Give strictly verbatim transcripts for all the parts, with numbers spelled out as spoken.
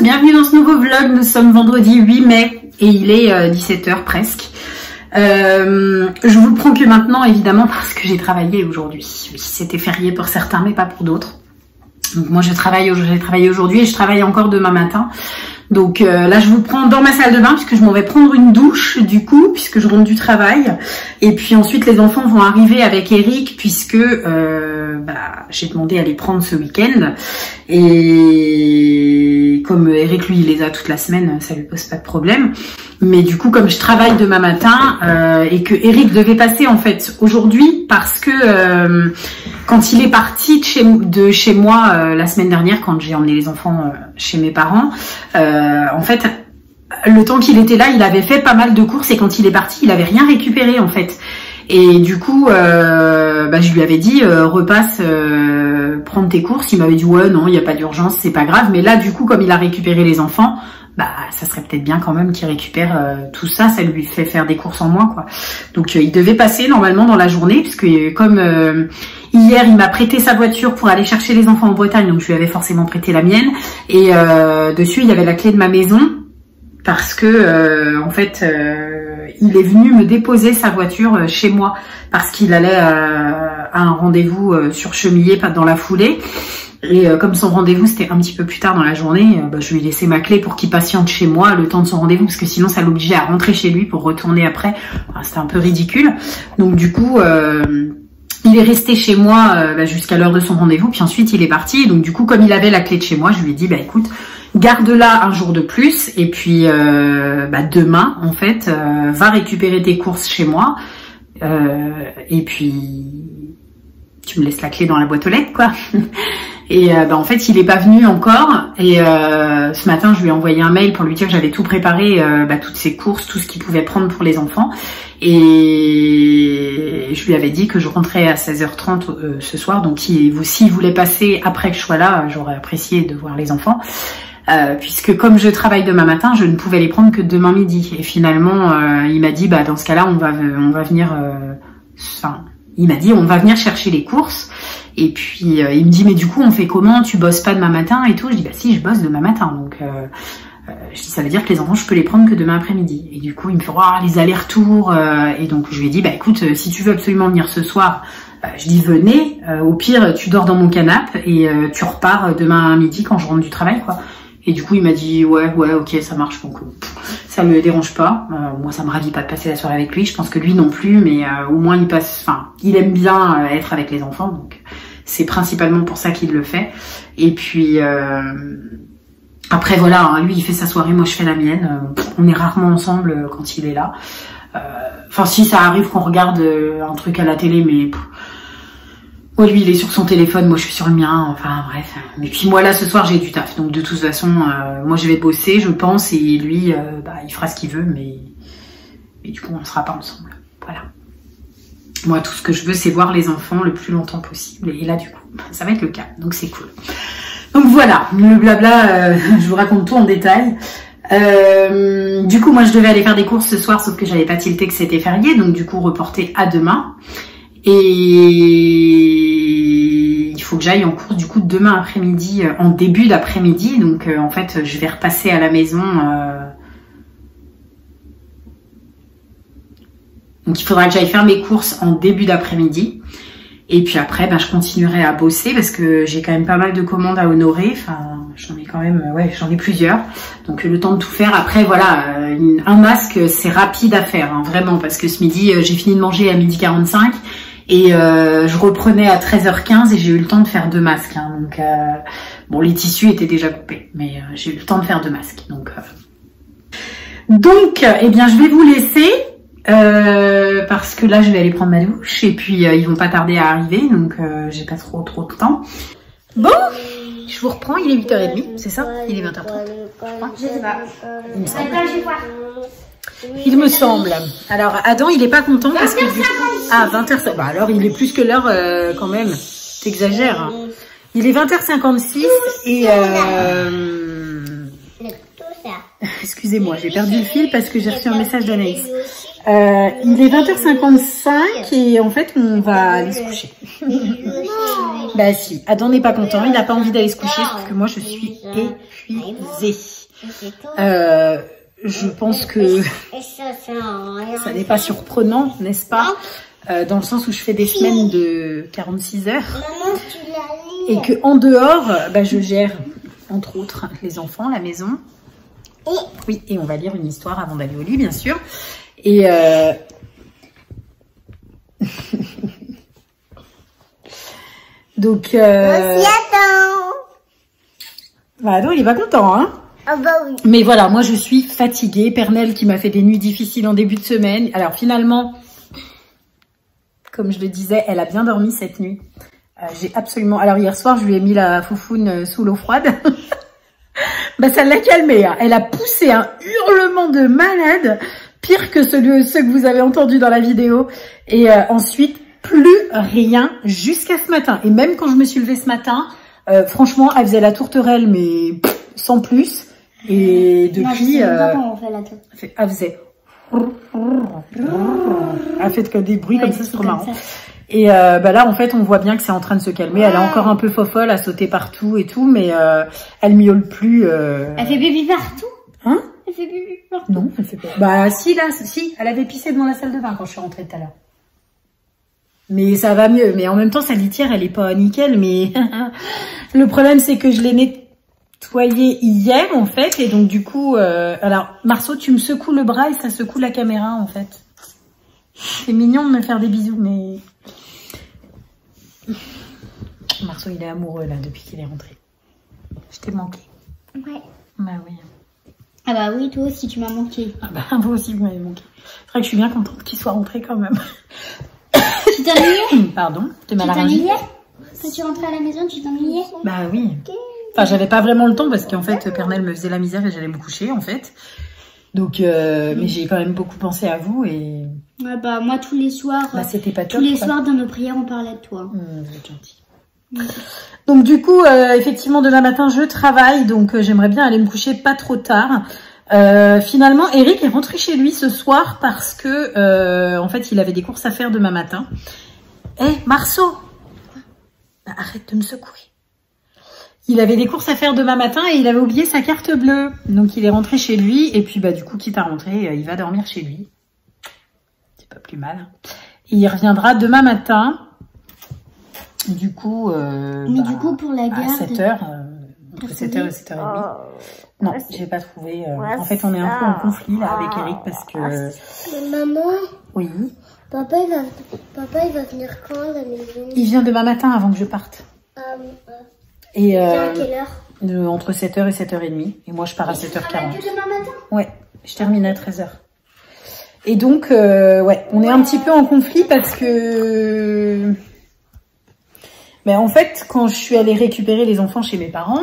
bienvenue dans ce nouveau vlog. Nous sommes vendredi huit mai et il est euh, dix-sept heures presque. Euh, je vous le prends que maintenant évidemment parce que j'ai travaillé aujourd'hui. C'était férié pour certains mais pas pour d'autres. Donc moi je travaille, j'ai travaillé aujourd'hui et je travaille encore demain matin. Donc euh, là je vous prends dans ma salle de bain puisque je m'en vais prendre une douche du coup puisque je rentre du travail. Et puis ensuite les enfants vont arriver avec Eric puisque euh, bah, j'ai demandé à les prendre ce week-end. Et comme Eric lui il les a toute la semaine, ça lui pose pas de problème. Mais du coup comme je travaille demain matin euh, et que Eric devait passer en fait aujourd'hui parce que euh, quand il est parti de chez, de chez moi euh, la semaine dernière quand j'ai emmené les enfants euh, chez mes parents, euh, en fait le temps qu'il était là il avait fait pas mal de courses et quand il est parti il avait rien récupéré en fait. Et du coup euh, bah, je lui avais dit euh, repasse euh, prendre tes courses. Il m'avait dit ouais non il n'y a pas d'urgence, c'est pas grave. Mais là du coup comme il a récupéré les enfants, bah ça serait peut-être bien quand même qu'il récupère euh, tout ça, ça lui fait faire des courses en moins quoi. Donc euh, il devait passer normalement dans la journée puisque euh, comme euh, hier il m'a prêté sa voiture pour aller chercher les enfants en Bretagne, donc je lui avais forcément prêté la mienne et euh, dessus il y avait la clé de ma maison parce que euh, en fait euh, il est venu me déposer sa voiture chez moi parce qu'il allait euh, à un rendez-vous euh, sur Chemillé pas dans la foulée. Et euh, comme son rendez-vous c'était un petit peu plus tard dans la journée, euh, bah, je lui ai laissé ma clé pour qu'il patiente chez moi le temps de son rendez-vous parce que sinon ça l'obligeait à rentrer chez lui pour retourner après. Enfin, c'était un peu ridicule. Donc du coup euh, il est resté chez moi euh, bah, jusqu'à l'heure de son rendez-vous puis ensuite il est parti. Donc du coup comme il avait la clé de chez moi, je lui ai dit bah écoute garde-la un jour de plus et puis euh, bah, demain en fait euh, va récupérer tes courses chez moi euh, et puis tu me laisses la clé dans la boîte aux lettres quoi. Et euh, bah, en fait il est pas venu encore et euh, ce matin je lui ai envoyé un mail pour lui dire que j'avais tout préparé, euh, bah, toutes ses courses, tout ce qu'il pouvait prendre pour les enfants et je lui avais dit que je rentrais à seize heures trente euh, ce soir. Donc s'il si voulait passer après que je sois là, j'aurais apprécié de voir les enfants. Euh, puisque comme je travaille demain matin, je ne pouvais les prendre que demain midi. Et finalement, euh, il m'a dit, bah dans ce cas-là, on va, on va venir. Euh, enfin, il m'a dit, on va venir chercher les courses. Et puis euh, il me dit, mais du coup, on fait comment? Tu bosses pas demain matin et tout? Je dis, bah si, je bosse demain matin. Donc euh, euh, je dis, ça veut dire que les enfants, je peux les prendre que demain après-midi. Et du coup, il me fait, oh, les allers-retours. Euh, et donc je lui ai dit, bah écoute, si tu veux absolument venir ce soir. Euh, je dis venez. Euh, au pire, tu dors dans mon canapé et euh, tu repars demain à midi quand je rentre du travail, quoi. Et du coup, il m'a dit, ouais, ouais, ok, ça marche, donc pff, ça me dérange pas. Euh, moi, ça me ravit pas de passer la soirée avec lui. Je pense que lui non plus, mais euh, au moins, il passe, enfin, il aime bien euh, être avec les enfants, donc c'est principalement pour ça qu'il le fait. Et puis, euh, après, voilà, hein, lui, il fait sa soirée, moi, je fais la mienne. Euh, on est rarement ensemble euh, quand il est là. Enfin, euh, si, ça arrive qu'on regarde euh, un truc à la télé, mais... Pff, ouais, lui, il est sur son téléphone, moi je suis sur le mien, enfin bref. Mais puis moi là, ce soir, j'ai du taf. Donc de toute façon, euh, moi je vais bosser, je pense, et lui, euh, bah, il fera ce qu'il veut, mais... mais du coup, on ne sera pas ensemble. Voilà. Moi, tout ce que je veux, c'est voir les enfants le plus longtemps possible. Et là, du coup, ça va être le cas. Donc c'est cool. Donc voilà, le blabla, euh, je vous raconte tout en détail. Euh, du coup, moi je devais aller faire des courses ce soir, sauf que j'avais pas tilté que c'était férié. Donc du coup, reporté à demain. Et il faut que j'aille en course du coup demain après-midi, euh, en début d'après-midi. Donc euh, en fait, je vais repasser à la maison. Euh... Donc il faudra que j'aille faire mes courses en début d'après-midi. Et puis après, ben, je continuerai à bosser parce que j'ai quand même pas mal de commandes à honorer. Enfin, j'en ai quand même, ouais, j'en ai plusieurs. Donc le temps de tout faire. Après, voilà, euh, une, un masque, c'est rapide à faire, hein, vraiment. Parce que ce midi, euh, j'ai fini de manger à midi quarante-cinq. Et euh, je reprenais à treize heures quinze et j'ai eu le temps de faire deux masques. Hein, donc, euh, bon, les tissus étaient déjà coupés, mais euh, j'ai eu le temps de faire deux masques. Donc, euh... donc eh bien, je vais vous laisser euh, parce que là, je vais aller prendre ma douche et puis euh, ils vont pas tarder à arriver, donc euh, j'ai pas trop trop de temps. Bon, je vous reprends. Il est huit heures trente, c'est ça? Il est vingt heures trente. Je crois. Je sais pas. Il me semble. Il me semble. Alors Adam, il est pas content parce que du coup... Ah, vingt heures cinquante-six. Bah alors, il est plus que l'heure euh, quand même. T'exagères. Hein. Il est vingt heures cinquante-six et... Euh... Excusez-moi, j'ai perdu le fil parce que j'ai reçu un message d'Anaïs. Euh, il est vingt heures cinquante-cinq et en fait, on va aller se coucher. Bah si, Adam n'est pas content, il n'a pas envie d'aller se coucher, sauf que moi, je suis épuisée. Euh, je pense que ça n'est pas surprenant, n'est-ce pas, euh, dans le sens où je fais des semaines de quarante-six heures et que en dehors, bah, je gère entre autres les enfants, la maison. Oui, et on va lire une histoire avant d'aller au lit, bien sûr. Et euh... donc, euh... bah, Ado, il est pas content, hein. Ah bah oui. Mais voilà, moi je suis fatiguée. Pernelle qui m'a fait des nuits difficiles en début de semaine. Alors finalement, comme je le disais, elle a bien dormi cette nuit. Euh, j'ai absolument... Alors hier soir, je lui ai mis la foufoune sous l'eau froide. Bah ça l'a calmée. Hein. Elle a poussé un hurlement de malade, pire que celui, ceux que vous avez entendus dans la vidéo. Et euh, ensuite, plus rien jusqu'à ce matin. Et même quand je me suis levée ce matin, euh, franchement, elle faisait la tourterelle, mais pff, sans plus. Et depuis, non, euh, on fait la tour. elle faisait... Elle fait que des bruits ouais, comme ça, c'est trop comme marrant. ça. Et euh, bah là, en fait, on voit bien que c'est en train de se calmer. Elle est encore un peu fofolle, à sauter partout et tout, mais euh, elle miaule plus. Euh... Elle fait pipi partout. Hein? Elle fait pipi partout. Non, elle fait pas. Bah si, là, si, elle avait pissé devant la salle de bain quand je suis rentrée tout à l'heure. Mais ça va mieux. Mais en même temps, sa litière, elle est pas nickel. Mais le problème, c'est que je l'ai nettoyée hier, en fait, et donc du coup, euh... alors Marceau, tu me secoues le bras et ça secoue la caméra, en fait. C'est mignon de me faire des bisous, mais... Marceau, il est amoureux, là, depuis qu'il est rentré. Je t'ai manqué. Ouais. Bah oui. Ah bah oui, toi aussi, tu m'as manqué. Ah bah, vous aussi, vous m'avez manqué. C'est vrai que je suis bien contente qu'il soit rentré, quand même. Tu t'ennuyais? Pardon, t'es mal Tu arrangé. t'ennuyais? Quand tu rentrais à la maison, tu t'ennuyais? Bah oui. Enfin, j'avais pas vraiment le temps, parce qu'en fait, Pernelle me faisait la misère et j'allais me coucher, en fait. Donc, euh, mais j'ai quand même beaucoup pensé à vous et... Ouais, bah moi, tous les soirs, bah, c'était pas tous top, les quoi. soirs dans nos prières, on parlait de toi. Mmh, vous êtes gentil. Mmh. Donc du coup, euh, effectivement, demain matin, je travaille, donc euh, j'aimerais bien aller me coucher pas trop tard. Euh, finalement, Eric est rentré chez lui ce soir parce que, euh, en fait, il avait des courses à faire demain matin. Eh, hey, Marceau, bah, arrête de me secouer. Il avait des courses à faire demain matin et il avait oublié sa carte bleue. Donc il est rentré chez lui et puis bah du coup, quitte à rentrer, il va dormir chez lui. C'est pas plus mal. Et il reviendra demain matin. Du coup, euh, Mais bah, du coup, pour la garde... à sept heures, euh, entre sept heures et sept heures trente. Oh, non, j'ai pas trouvé. Euh, en fait, on est un peu en conflit là avec Eric parce que... Mais maman, oui. Papa il, va, papa, il va venir quand à la maison? Il vient demain matin avant que je parte. Euh, euh, et euh, à quelle heure? de, Entre sept heures et sept heures trente. Et moi, je pars à sept heures quarante. Que demain matin? Ouais, je termine à treize heures. Et donc, euh, ouais, on est un petit peu en conflit parce que... Mais en fait, quand je suis allée récupérer les enfants chez mes parents,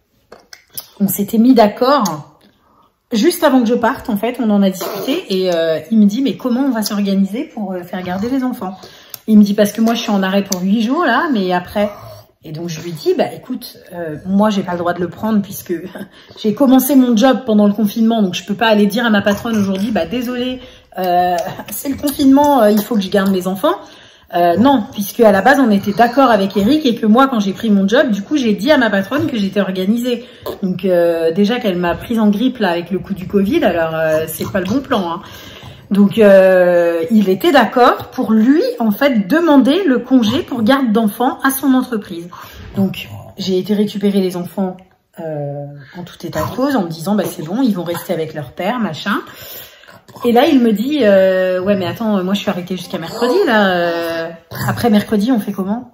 on s'était mis d'accord, juste avant que je parte, en fait, on en a discuté, et euh, il me dit, mais comment on va s'organiser pour euh, faire garder les enfants? Il me dit, parce que moi, je suis en arrêt pour huit jours, là, mais après... Et donc, je lui dis, bah écoute, euh, moi, j'ai pas le droit de le prendre, puisque j'ai commencé mon job pendant le confinement, donc je peux pas aller dire à ma patronne aujourd'hui, bah désolé, euh, c'est le confinement, euh, il faut que je garde mes enfants. Euh, non, puisque à la base on était d'accord avec Eric et que moi quand j'ai pris mon job, du coup j'ai dit à ma patronne que j'étais organisée. Donc euh, déjà qu'elle m'a prise en grippe là avec le coup du Covid, alors euh, c'est pas le bon plan. Hein. Donc euh, il était d'accord pour lui en fait demander le congé pour garde d'enfants à son entreprise. Donc j'ai été récupérer les enfants euh, en tout état de cause en me disant bah c'est bon, ils vont rester avec leur père, machin. Et là, il me dit, euh, ouais, mais attends, moi, je suis arrêtée jusqu'à mercredi, là. Euh, après mercredi, on fait comment?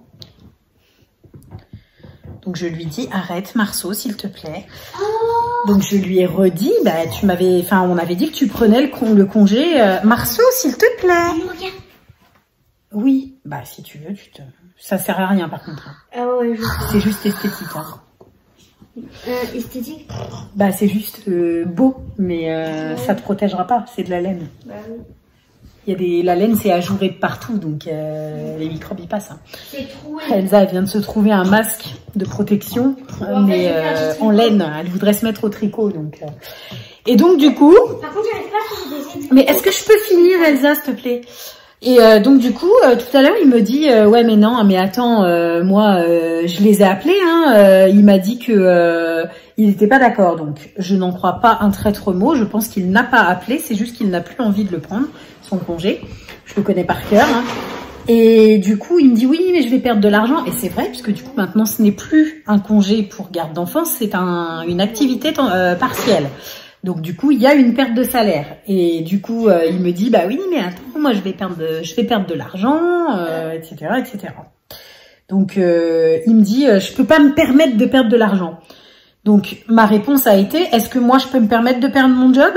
Donc, je lui dis, arrête, Marceau, s'il te plaît. Donc, je lui ai redit, bah, tu m'avais, enfin, on avait dit que tu prenais le, con, le congé. Euh, Marceau, s'il te plaît. Oui, bah, si tu veux, tu te... Ça sert à rien, par contre. Ah ouais, je sais. C'est juste esthétique, hein. Euh, esthétique? Bah c'est juste euh, beau, mais euh, ouais. Ça te protégera pas, c'est de la laine. Bah oui. Il y a des, la laine c'est ajouré de partout, donc euh, les microbes y passent. Hein. C'est troué. Elsa elle vient de se trouver un masque de protection, ouais, mais euh, en laine, elle voudrait se mettre au tricot. Donc, euh. Et donc du coup... Par contre, j'arrive pas à faire des... Mais est-ce que je peux finir Elsa s'il te plaît? Et euh, donc du coup, euh, tout à l'heure, il me dit euh, ouais mais non, mais attends, euh, moi euh, je les ai appelés, hein, euh, il m'a dit que euh, il n'était pas d'accord. Donc je n'en crois pas un traître mot. Je pense qu'il n'a pas appelé, c'est juste qu'il n'a plus envie de le prendre, son congé. Je le connais par cœur. Hein. Et du coup, il me dit oui, mais je vais perdre de l'argent. Et c'est vrai, puisque du coup maintenant, ce n'est plus un congé pour garde d'enfants, c'est un, une activité euh, partielle. Donc du coup, il y a une perte de salaire. Et du coup, euh, il me dit bah oui, mais attends, moi je vais perdre, de, je vais perdre de l'argent, euh, et cetera, et cetera. Donc euh, il me dit euh, je peux pas me permettre de perdre de l'argent. Donc ma réponse a été est-ce que moi je peux me permettre de perdre mon job?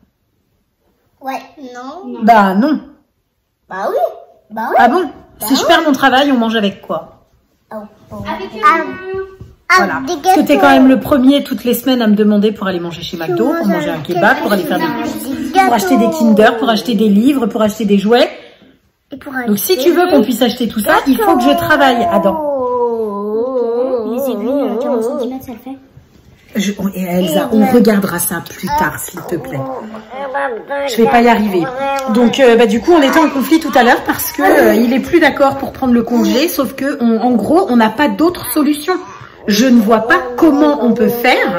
Ouais, non. Bah non. Bah oui. Bah oui. Ah bon? Bah Si oui. je perds mon travail, on mange avec quoi? Oh, oh. Avec le... Ah, Voilà. des Parce que t'es gâteaux. quand même le premier toutes les semaines à me demander pour aller manger chez McDo, pour manger un kebab, pour aller faire des courses, pour acheter des Kinder, pour acheter des livres, pour acheter des jouets. Et pour Donc si tu veux qu'on puisse acheter tout ça, il faut que je travaille, Adam. Les aiguilles euh, quarante centimètres, ça le fait. Je, on- et Elsa, on regardera ça plus tard, s'il te plaît. Je vais pas y arriver. Donc, euh, bah, du coup, on était en conflit tout à l'heure parce que euh, il est plus d'accord pour prendre le congé, sauf que, on- en gros, on n'a pas d'autre solution. Je ne vois pas comment on peut faire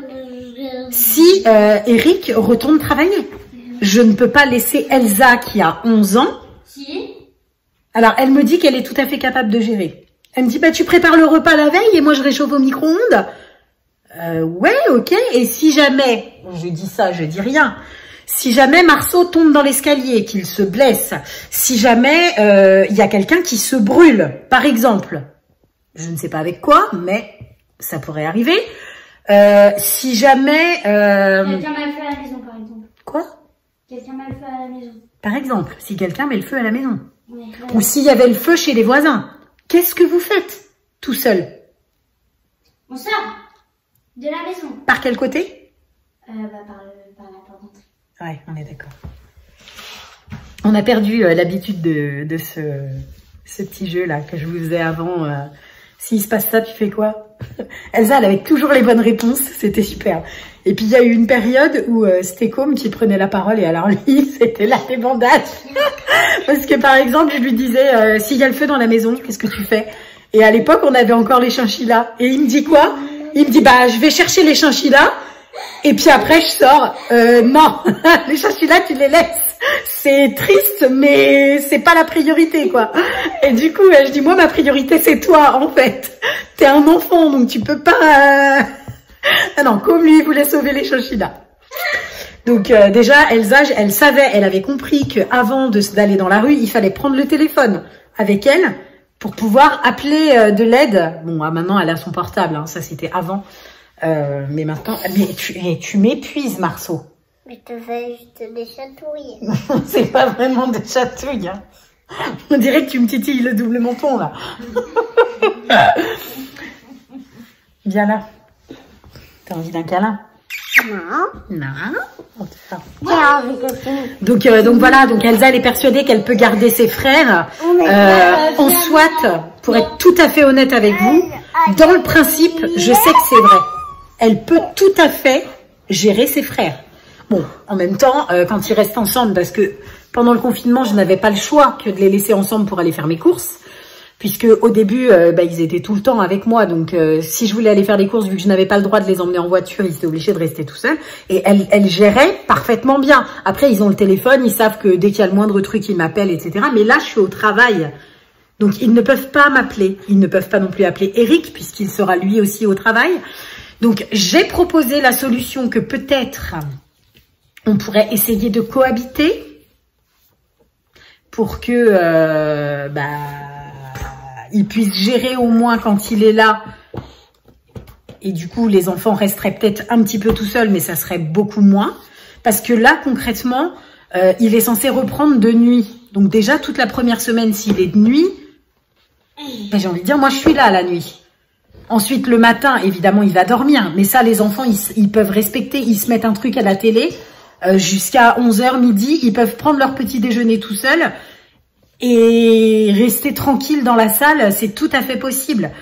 si euh, Eric retourne travailler. Je ne peux pas laisser Elsa, qui a onze ans. Si. Alors, elle me dit qu'elle est tout à fait capable de gérer. Elle me dit, bah, tu prépares le repas la veille et moi, je réchauffe au micro-ondes. Euh, ouais, ok. Et si jamais, je dis ça, je dis rien. Si jamais Marceau tombe dans l'escalier, qu'il se blesse, si jamais il euh, y a quelqu'un qui se brûle, par exemple, je ne sais pas avec quoi, mais ça pourrait arriver. Euh, si jamais... Euh, Quelqu'un mal fait à la maison, par exemple. quoi? Quelqu'un mal fait à la maison. Par exemple, si quelqu'un met le feu à la maison. Ouais. Ou s'il y avait le feu chez les voisins. Qu'est-ce que vous faites tout seul? On sort de la maison. Par quel côté? Euh, bah, par, le, par la porte d'entrée. Ouais, on est d'accord. On a perdu euh, l'habitude de, de ce, ce petit jeu-là que je vous faisais avant. Euh, S'il se passe ça, tu fais quoi? Elsa, elle avait toujours les bonnes réponses. C'était super. Et puis, il y a eu une période où euh, c'était Com qui prenait la parole. Et alors, lui, c'était la débandade. Parce que, par exemple, je lui disais, euh, s'il y a le feu dans la maison, qu'est-ce que tu fais? Et à l'époque, on avait encore les chinchillas. Et il me dit quoi? Il me dit, bah, je vais chercher les chinchillas. Et puis après, je sors. Euh, non, les chinchillas, tu les laisses. C'est triste, mais c'est pas la priorité, quoi. Et du coup, je dis, moi, ma priorité, c'est toi, en fait. T'es un enfant, donc tu peux pas... Euh... Ah non, comme lui, il voulait sauver les chinchillas. Donc euh, déjà, Elsa, elle savait, elle avait compris qu'avant d'aller dans la rue, il fallait prendre le téléphone avec elle pour pouvoir appeler euh, de l'aide. Bon, ah, maintenant, elle a son portable, hein, ça c'était avant. Euh, mais maintenant, mais tu, eh, tu m'épuises, Marceau. Je te fais juste des chatouilles. C'est pas vraiment des chatouilles. Hein. On dirait que tu me titilles le double menton, là. Viens là. T'as envie d'un câlin? Non. Non. On te fait. J'ai envie de faire. Donc, euh, donc voilà, donc Elsa, elle est persuadée qu'elle peut garder ses frères. Euh, en soit, pour être tout à fait honnête avec vous, dans le principe, je sais que c'est vrai. Elle peut tout à fait gérer ses frères. Bon, en même temps, euh, quand ils restent ensemble, parce que pendant le confinement, je n'avais pas le choix que de les laisser ensemble pour aller faire mes courses, puisque au début, euh, bah, ils étaient tout le temps avec moi. Donc, euh, si je voulais aller faire des courses, vu que je n'avais pas le droit de les emmener en voiture, ils étaient obligés de rester tout seuls. Et elle, elle gérait parfaitement bien. Après, ils ont le téléphone, ils savent que dès qu'il y a le moindre truc, ils m'appellent, et cetera. Mais là, je suis au travail. Donc, ils ne peuvent pas m'appeler. Ils ne peuvent pas non plus appeler Eric, puisqu'il sera lui aussi au travail. Donc, j'ai proposé la solution que peut-être on pourrait essayer de cohabiter pour que euh, bah, il puisse gérer au moins quand il est là. Et du coup, les enfants resteraient peut-être un petit peu tout seuls, mais ça serait beaucoup moins. Parce que là, concrètement, euh, il est censé reprendre de nuit. Donc déjà, toute la première semaine, s'il est de nuit, ben, j'ai envie de dire, moi, je suis là la nuit. Ensuite, le matin, évidemment, il va dormir. Mais ça, les enfants, ils, ils peuvent respecter. Ils se mettent un truc à la télé. Euh, jusqu'à onze heures midi, ils peuvent prendre leur petit déjeuner tout seuls. Et rester tranquille dans la salle, c'est tout à fait possible.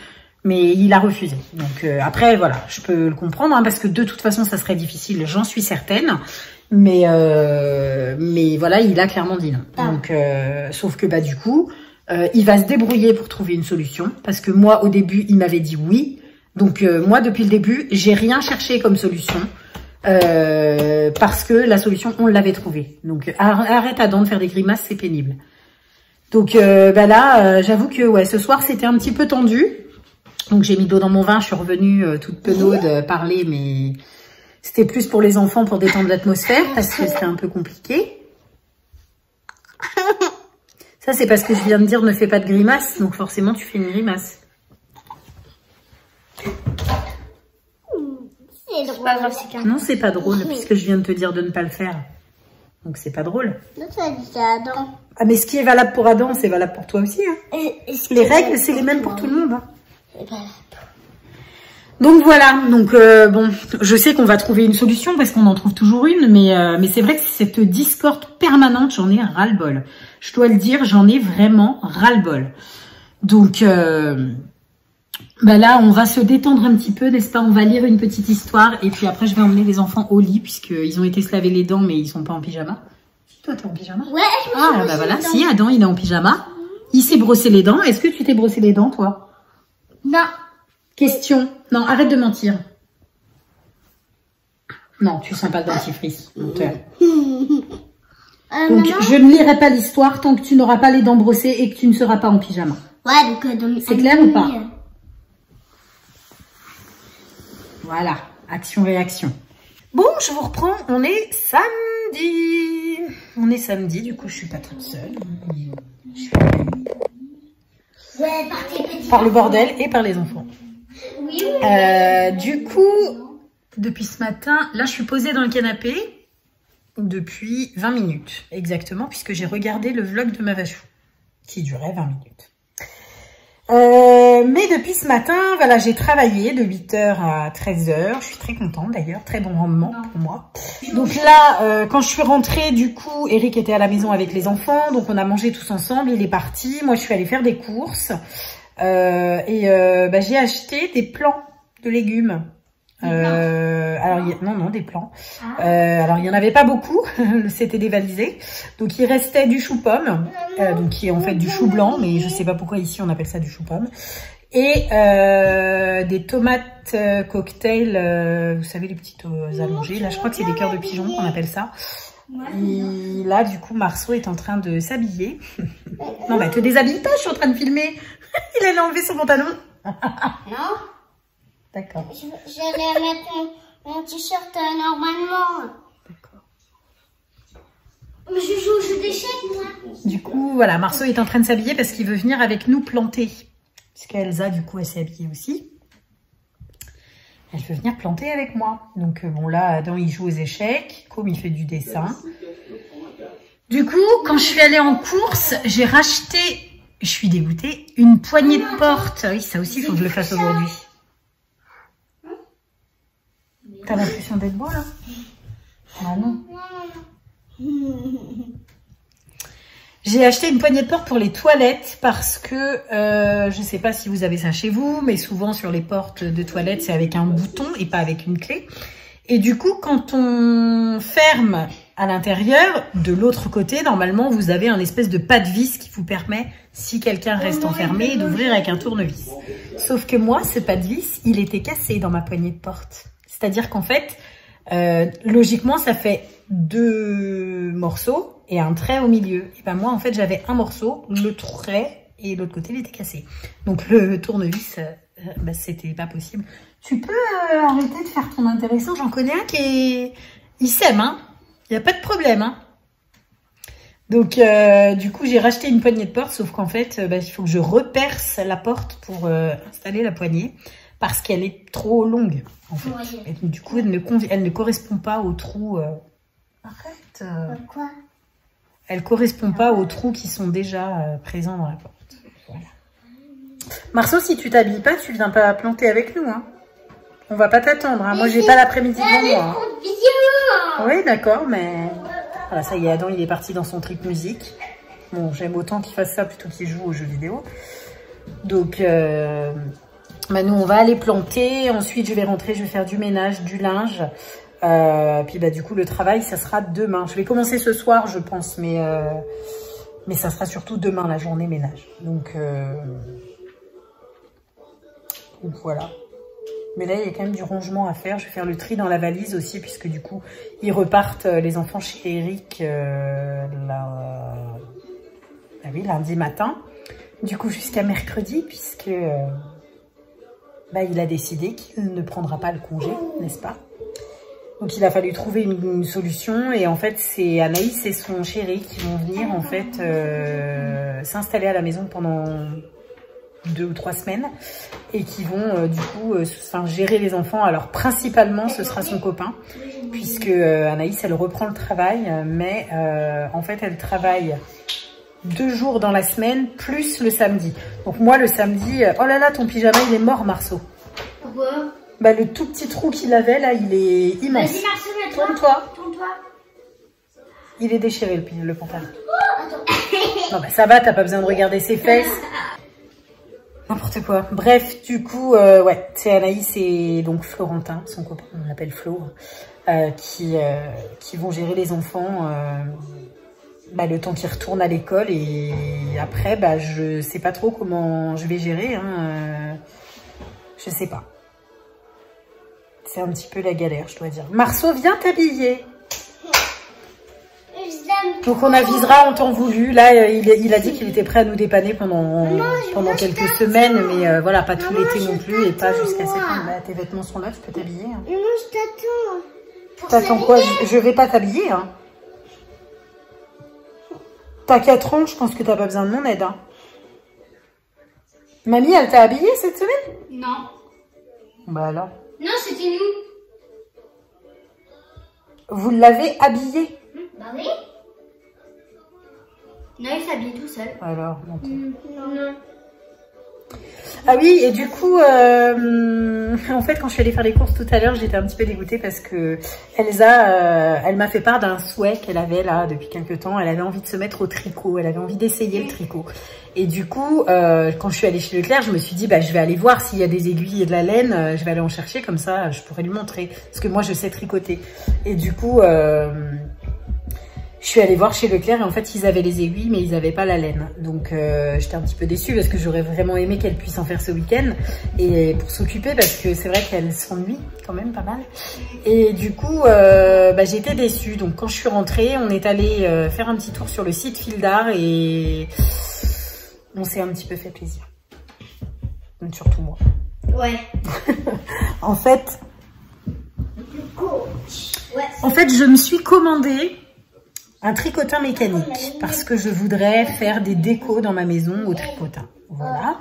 Mais il a refusé. Donc euh, après, voilà, je peux le comprendre, hein, parce que de toute façon, ça serait difficile, j'en suis certaine. Mais euh, mais voilà, il a clairement dit non. Ah. Donc, euh, sauf que bah du coup, euh, il va se débrouiller pour trouver une solution. Parce que moi, au début, il m'avait dit oui. Donc euh, moi, depuis le début, j'ai rien cherché comme solution. Euh, parce que la solution, on l'avait trouvée. Donc arrête Adam de faire des grimaces, c'est pénible. Donc euh, bah là, euh, j'avoue que ouais, ce soir, c'était un petit peu tendu. Donc j'ai mis de l'eau dans mon vin, je suis revenue euh, toute penaude euh, parler, mais c'était plus pour les enfants, pour détendre l'atmosphère, parce que c'était un peu compliqué. Ça c'est parce que je viens de dire ne fais pas de grimace, donc forcément tu fais une grimace. C'est drôle. Non, c'est pas drôle, puisque je viens de te dire de ne pas le faire. Donc c'est pas drôle. Non, ça dit Adam. Ah mais ce qui est valable pour Adam, c'est valable pour toi aussi. Hein. Les règles, c'est les mêmes pour tout le monde. Hein. Donc voilà, donc euh, bon, je sais qu'on va trouver une solution parce qu'on en trouve toujours une, mais euh, mais c'est vrai que cette discorde permanente, j'en ai ras-le-bol. Je dois le dire, j'en ai vraiment ras-le-bol. Donc euh, bah là, on va se détendre un petit peu, n'est-ce pas? On va lire une petite histoire et puis après je vais emmener les enfants au lit puisqu'ils ont été se laver les dents, mais ils sont pas en pyjama. Toi, t'es en pyjama? Ouais, je me suis Ah bah voilà, si Adam il est en pyjama, il s'est brossé les dents. Est-ce que tu t'es brossé les dents, toi? Non. Question. Non, arrête de mentir. Non, tu sens pas le dentifrice. Menteur. Euh, donc, maman? je ne lirai pas l'histoire tant que tu n'auras pas les dents brossées et que tu ne seras pas en pyjama. Ouais, donc... Euh, donc c'est clair ou pas? Voilà. Action-réaction. Bon, je vous reprends. On est samedi. On est samedi, du coup, je suis pas toute seule. Je suis Ouais, par tes petits par le bordel et par les enfants. Oui, oui. Euh, du coup, depuis ce matin, là, je suis posée dans le canapé depuis vingt minutes, exactement, puisque j'ai regardé le vlog de ma vachou, qui durait vingt minutes. Euh, mais depuis ce matin, voilà, j'ai travaillé de huit heures à treize heures. Je suis très contente d'ailleurs, très bon rendement pour moi. Donc là, euh, quand je suis rentrée, du coup, Eric était à la maison avec les enfants, donc on a mangé tous ensemble, il est parti. Moi, je suis allée faire des courses euh, et euh, bah, j'ai acheté des plants de légumes. Euh, alors il y a, non non des plants. Euh, alors il y en avait pas beaucoup, c'était dévalisé. Donc il restait du chou pomme, euh, donc qui est en fait du chou blanc, mais je sais pas pourquoi ici on appelle ça du chou pomme. Et euh, des tomates euh, cocktail, euh, vous savez les petites euh, allongées. Là je crois que c'est des cœurs de pigeon qu'on appelle ça. Et là du coup Marceau est en train de s'habiller. Non bah te déshabille pas, je suis en train de filmer. Il allait enlever son pantalon. Non. D'accord. J'allais mettre mon, mon t-shirt euh, normalement. D'accord. Mais je joue au jeu d'échecs, moi. Du coup, voilà, Marceau est en train de s'habiller parce qu'il veut venir avec nous planter. Puisqu'Elsa, du coup, elle s'est habillée aussi. Elle veut venir planter avec moi. Donc, euh, bon, là, Adam, il joue aux échecs. Comme il fait du dessin. Du coup, quand je suis allée en course, j'ai racheté, je suis dégoûtée, une poignée de porte. Oui, ça aussi, il faut que je le fasse aujourd'hui. T'as l'impression d'être beau, là? Ah non. J'ai acheté une poignée de porte pour les toilettes parce que, euh, je sais pas si vous avez ça chez vous, mais souvent sur les portes de toilettes, c'est avec un bouton et pas avec une clé. Et du coup, quand on ferme à l'intérieur, de l'autre côté, normalement, vous avez un espèce de pas de vis qui vous permet, si quelqu'un reste enfermé, d'ouvrir avec un tournevis. Sauf que moi, ce pas de vis, il était cassé dans ma poignée de porte. C'est-à-dire qu'en fait, euh, logiquement, ça fait deux morceaux et un trait au milieu. Et ben moi, en fait, j'avais un morceau, le trait, et l'autre côté, il était cassé. Donc le tournevis, euh, bah, c'était pas possible. Tu peux euh, arrêter de faire ton intéressant. J'en connais un qui est... Il s'aime, hein. Il n'y a pas de problème, hein. Donc, euh, du coup, j'ai racheté une poignée de porte, sauf qu'en fait, euh, bah, il faut que je reperce la porte pour euh, installer la poignée. Parce qu'elle est trop longue, en fait. Ouais. Et du coup, elle ne, elle ne correspond pas au trou... Euh... Arrête euh... Quoi? Elle ne correspond pas aux trous qui sont déjà euh, présents dans la porte. Voilà. Marceau, si tu t'habilles pas, tu viens pas planter avec nous. Hein. On va pas t'attendre. Hein. Moi, j'ai pas l'après-midi devant moi. Hein. Oui, d'accord, mais... Voilà, ça y est, Adam, il est parti dans son trip musique. Bon, j'aime autant qu'il fasse ça plutôt qu'il joue aux jeux vidéo. Donc... Euh... Bah, nous, on va aller planter. Ensuite, je vais rentrer, je vais faire du ménage, du linge. Euh, puis, bah, du coup, le travail, ça sera demain. Je vais commencer ce soir, je pense, mais, euh, mais ça sera surtout demain, la journée ménage. Donc, euh, donc voilà. Mais là, il y a quand même du rangement à faire. Je vais faire le tri dans la valise aussi, puisque du coup, ils repartent, les enfants, chez Eric, euh, là, ah oui, lundi matin. Du coup, jusqu'à mercredi, puisque euh, bah, il a décidé qu'il ne prendra pas le congé, n'est-ce pas? Donc, il a fallu trouver une, une solution. Et en fait, c'est Anaïs et son chéri qui vont venir, en fait, euh, s'installer à la maison pendant deux ou trois semaines et qui vont euh, du coup euh, enfin, gérer les enfants. Alors principalement ce sera son copain, puisque euh, Anaïs elle reprend le travail, mais euh, en fait elle travaille deux jours dans la semaine plus le samedi. Donc moi le samedi, euh, oh là là, ton pyjama il est mort, Marceau. Pourquoi? Bah le tout petit trou qu'il avait là, il est immense. Vas-y Marceau, mets-toi. Tourne-toi. Tourne-toi. Il est déchiré le, le pantalon. Oh, attends. Non bah ça va, t'as pas besoin de regarder ses fesses. N'importe quoi. Bref, du coup, euh, ouais, c'est Anaïs et donc Florentin, son copain, on l'appelle Flo, euh, qui, euh, qui vont gérer les enfants euh, bah, le temps qu'ils retournent à l'école. Et après, bah, je sais pas trop comment je vais gérer. Hein, euh, je sais pas. C'est un petit peu la galère, je dois dire. Marceau, viens t'habiller. Donc on avisera en temps voulu. Là, il, il a dit qu'il était prêt à nous dépanner pendant, non, pendant quelques semaines, mais euh, voilà, pas tout l'été non plus et pas jusqu'à septembre. Bah, tes vêtements sont là, tu peux t'habiller. Hein. Mais moi, je t'attends. T'attends quoi? je, je vais pas t'habiller. Hein. T'as quatre ans, je pense que t'as pas besoin de mon aide. Hein. Mamie, elle t'a habillée cette semaine? Non. Bah alors. Non, c'était nous. Vous l'avez habillée? Bah oui. Non, il s'habille tout seul. Alors, non. Mmh, non. Ah oui, et du coup, euh, en fait, quand je suis allée faire les courses tout à l'heure, j'étais un petit peu dégoûtée parce que Elsa, euh, elle m'a fait part d'un souhait qu'elle avait là depuis quelques temps. Elle avait envie de se mettre au tricot, elle avait envie d'essayer le tricot. Et du coup, euh, quand je suis allée chez Leclerc, je me suis dit, bah, je vais aller voir s'il y a des aiguilles et de la laine, euh, je vais aller en chercher, comme ça, je pourrais lui montrer. Parce que moi, je sais tricoter. Et du coup... Euh, je suis allée voir chez Leclerc et en fait, ils avaient les aiguilles, mais ils n'avaient pas la laine. Donc, euh, j'étais un petit peu déçue parce que j'aurais vraiment aimé qu'elle puisse en faire ce week-end. Et pour s'occuper, parce que c'est vrai qu'elle s'ennuie quand même pas mal. Et du coup, euh, bah, j'ai été déçue. Donc, quand je suis rentrée, on est allé euh, faire un petit tour sur le site Fil d'Art et on s'est un petit peu fait plaisir. Donc, surtout moi. Ouais. en fait, Ouais. en fait, je me suis commandé un tricotin mécanique parce que je voudrais faire des décos dans ma maison au tricotin. Voilà.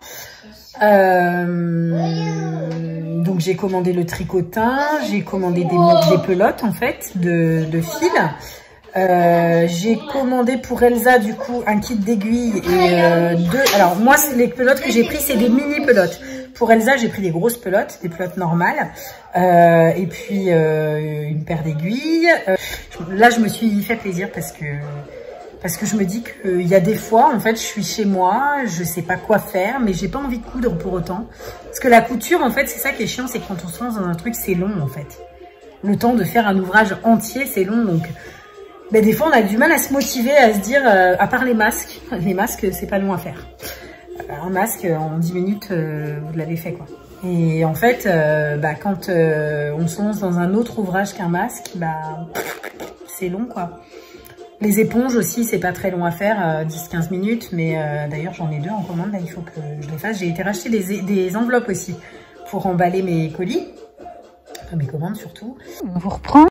Euh, donc j'ai commandé le tricotin, j'ai commandé des, des pelotes en fait de, de fil. Euh, j'ai commandé pour Elsa du coup un kit d'aiguilles et euh, deux. Alors moi les pelotes que j'ai pris c'est des mini pelotes. Pour Elsa j'ai pris des grosses pelotes, des pelotes normales euh, et puis euh, une paire d'aiguilles. Euh, là je me suis fait plaisir parce que parce que je me dis qu'il y a des fois en fait je suis chez moi, je sais pas quoi faire mais j'ai pas envie de coudre pour autant. Parce que la couture en fait c'est ça qui est chiant, c'est que quand on se lance dans un truc c'est long en fait. Le temps de faire un ouvrage entier c'est long donc. Mais des fois, on a du mal à se motiver, à se dire, euh, à part les masques, les masques, c'est pas long à faire. Un masque, en dix minutes, euh, vous l'avez fait, quoi. Et en fait, euh, bah, quand euh, on se lance dans un autre ouvrage qu'un masque, bah, c'est long, quoi. Les éponges aussi, c'est pas très long à faire, euh, dix à quinze minutes, mais euh, d'ailleurs, j'en ai deux en commande, là, il faut que je les fasse. J'ai été racheter des, des enveloppes aussi, pour emballer mes colis, enfin, mes commandes surtout. On vous reprend.